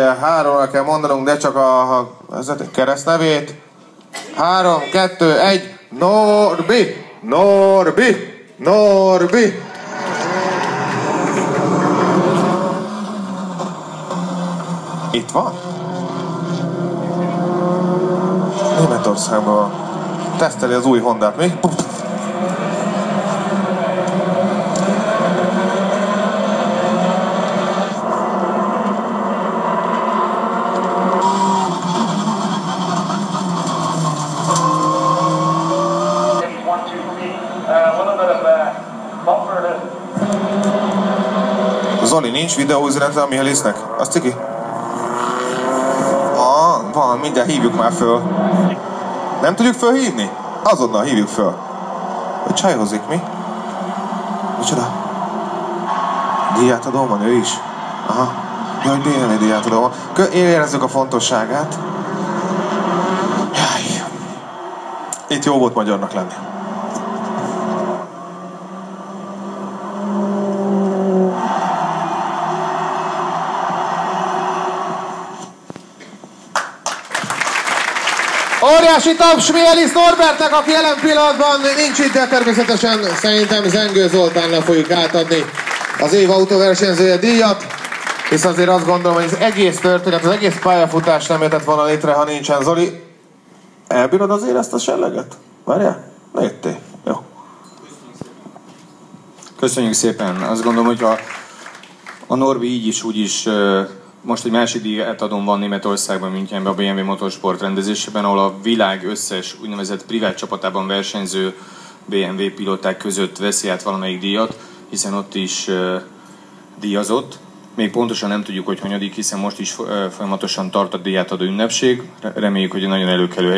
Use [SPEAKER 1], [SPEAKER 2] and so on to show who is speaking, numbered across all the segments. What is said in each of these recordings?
[SPEAKER 1] háromra kell mondanunk, de csak a keresztnevét. 3, 2, 1, Norbi! Norbi! Norbi! Itt van? Németországban teszteli az új Hondát, mi? Zoli, nincs videóüzenete a Mihelisnek? Azt ciki? Van, mindjárt hívjuk már föl. Nem tudjuk fölhívni? Azonnal hívjuk föl. Hogy csajozik, mi? Micsoda? Díjátadó van ő is? Aha. Jaj, BMW díjátadó van. Érezzük a fontosságát. Jaj. Itt jó volt magyarnak lenni. Óriási taps Mihelis Norbertnek, aki jelen pillanatban nincs itt, de természetesen szerintem Zengő Zoltánnal fogjuk átadni az év autóversenyzője díjat, hisz azért azt gondolom, hogy az egész történet, az egész pályafutás nem jöttett volna létre, ha nincsen. Zoli, elbírod azért ezt a selleget? Várjál? Ne jöttél. Jó.
[SPEAKER 2] Köszönjük szépen. Azt gondolom, hogy a Norbi így is, úgy is most egy másik díjátadón van Németországban, Münchenben, a BMW Motorsport rendezésében, ahol a világ összes úgynevezett privát csapatában versenyző BMW pilóták között veszi át valamelyik díjat, hiszen ott is díjazott. Még pontosan nem tudjuk, hogy hanyadik, hiszen most is folyamatosan tart a díjátadó ünnepség. Reméljük, hogy nagyon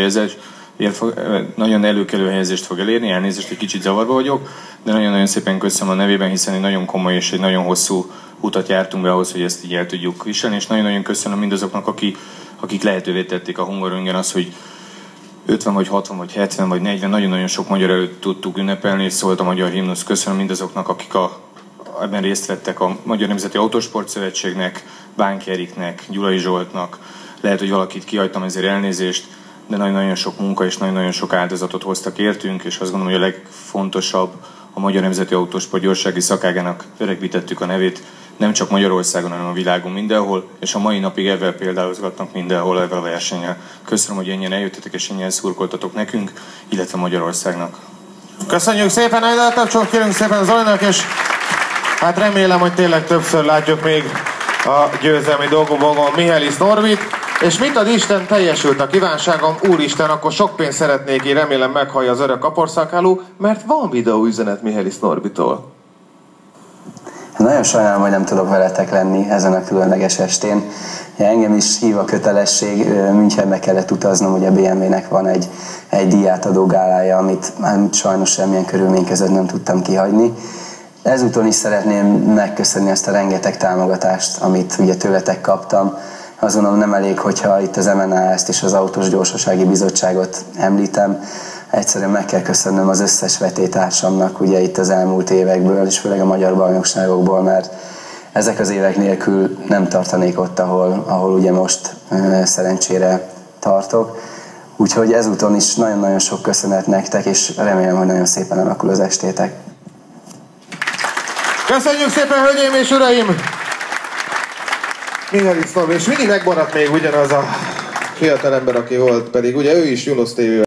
[SPEAKER 2] előkelő helyezést fog elérni. Elnézést, egy kicsit zavarba vagyok, de nagyon-nagyon szépen köszönöm a nevében, hiszen egy nagyon komoly és egy nagyon hosszú utat jártunk be ahhoz, hogy ezt így el tudjuk viselni, és nagyon-nagyon köszönöm mindazoknak, akik lehetővé tették a Hungaroringen azt, hogy 50 vagy 60 vagy 70 vagy 40 nagyon-nagyon sok magyar előtt tudtuk ünnepelni, és szólt a magyar himnusz. Köszönöm mindazoknak, akik ebben részt vettek, a Magyar Nemzeti Autósport Szövetségnek, Bánki Eriknek, Gyulai Zsoltnak. Lehet, hogy valakit kihagytam, ezért elnézést, de nagyon-nagyon sok munka és nagyon-nagyon sok áldozatot hoztak értünk, és azt gondolom, hogy a legfontosabb, a Magyar Nemzeti Autósport gyorsági szakágának öregbítettük a nevét, nem csak Magyarországon, hanem a világon mindenhol, és a mai napig ezzel példálozgatnak mindenhol ezzel a versennyel. Köszönöm, hogy ennyien eljöttetek és ennyien szurkoltatok nekünk, illetve Magyarországnak.
[SPEAKER 1] Köszönjük szépen, Ajdeltapcsot, kérünk szépen Zolinak, és hát remélem, hogy tényleg többször látjuk még a győzelmi dolgokban Mihelis Norbit. És mit ad Isten, teljesült a kívánságom, Úristen, akkor sok pénzt szeretnék, én remélem meghallja az öreg kaporszakálú, mert van videóüzenet Mihelis Norbitól.
[SPEAKER 3] Nagyon sajnálom, hogy nem tudok veletek lenni ezen a különleges estén. Engem is hív a kötelesség, Münchenbe kellett utaznom, ugye BMW-nek van egy díjátadó gálája, amit sajnos semmilyen körülmény között nem tudtam kihagyni. Ezúton is szeretném megköszönni ezt a rengeteg támogatást, amit ugye tőletek kaptam. Azt gondolom, nem elég, hogyha itt az MNAS-t és az Autós Gyorsasági Bizottságot említem. Egyszerűen meg kell köszönnöm az összes vetétársamnak ugye itt az elmúlt évekből, és főleg a magyar bajnokságokból, mert ezek az évek nélkül nem tartanék ott, ahol ugye most szerencsére tartok. Úgyhogy ezúton is nagyon-nagyon sok köszönet nektek, és remélem, hogy nagyon szépen alakul az estétek.
[SPEAKER 1] Köszönjük szépen, hölgyeim és uraim! Mihelis Norbi, és mindig megmaradt még ugyanaz a fiatalember, aki volt, pedig ugye ő is Junos TV